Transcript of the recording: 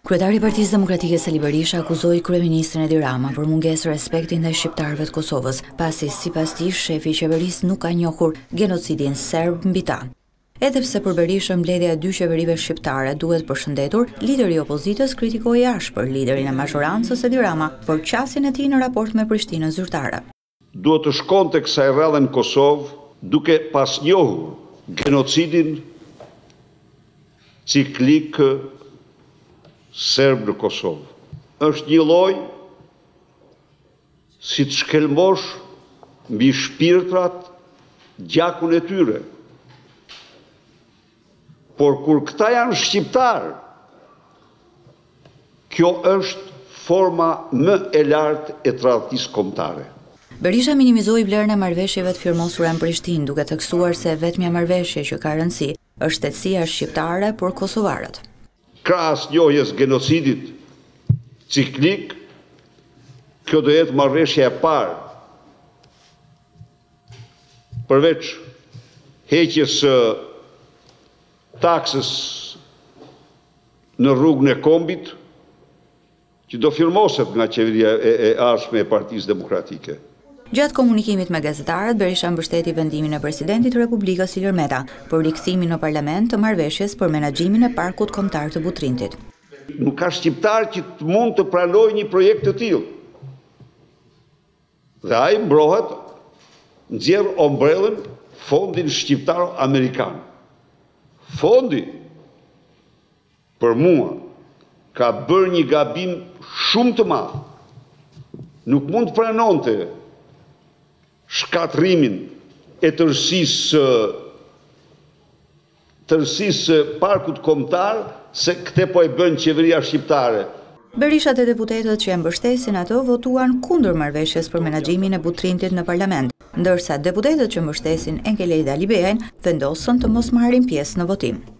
Kryetari i Partisë Demokratike Sali Berisha akuzoi kryeministrin Edi Rama për mungesë respekti ndaj shqiptarëve të Kosovës, pasi sipas tij shefi i qeverisë nuk ka njohur genocidin serb mbi ta. Edhe pse për Berishën mbledhja e dy qeverive shqiptare duhet përshëndetur, lideri i opozitës kritikoi ashpër liderin e majorancës Edi Rama për qasjen e tij në raport me Prishtinën zyrtare. Duhet të shkonte kësaj rrallë në Kosovë duke pas njohur genocidin ciklik serb në Kosovë. Është një lloj si të shkelmosh mbi shpirtrat gjakun e tyre. Por kur këta janë shqiptarë, kjo është forma më e lartë e tradhtisë kombëtare. Berisha minimizoi vlerën e marrëveshjeve të firmosura në Prishtinë, duke theksuar se vetmja marrëveshje që ka rëndësi është tetësia shqiptare për kosovarët. Krahas njohjes genocidit ciklik, kjo do jetë marrëveshja e parë përveç heqjes së taksës në rrugën e kombit, që do firmoset nga qeveria e ardhshme e Partisë Demokratike. Gjatë komunikimit me gazetarët, Berisha mbështeti vendimin e presidentit të Republikës Ilir Meta për rikthimin në parlament të marrëveshjes për menaxhimin e parkut kombëtar të Butrintit. Nuk ka shqiptar që të mund të pranojë një projekt të tillë. Dhe ai mbrohet nxjerr ombrellën Fondin Shqiptar Amerikan. Fondi, për mua, ka bërë një gabim shumë të madh. Nuk mund të pranonte shkatrimin e tërësisë parkut kombëtar se këte po e bën qeveria shqiptare. Berisha dhe deputetët që e mbështesin ato votuan kundër marrëveshjes për menaxhimin e Butrintit në parlament, ndërsa deputetët që mbështesin Engelejda Libejën vendosën të mos marrin pjesë në votim.